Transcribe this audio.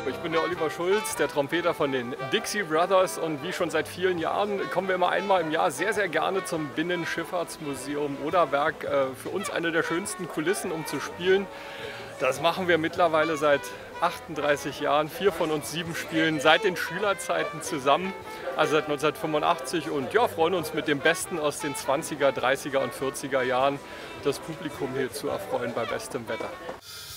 Ich bin der Oliver Schulz, der Trompeter von den Dixie Brothers, und wie schon seit vielen Jahren kommen wir immer einmal im Jahr sehr, sehr gerne zum Binnenschifffahrtsmuseum Oderberg. Für uns eine der schönsten Kulissen, um zu spielen. Das machen wir mittlerweile seit 38 Jahren. 4 von uns 7 spielen seit den Schülerzeiten zusammen, also seit 1985, und ja, freuen uns mit dem Besten aus den 20er, 30er und 40er Jahren, das Publikum hier zu erfreuen bei bestem Wetter.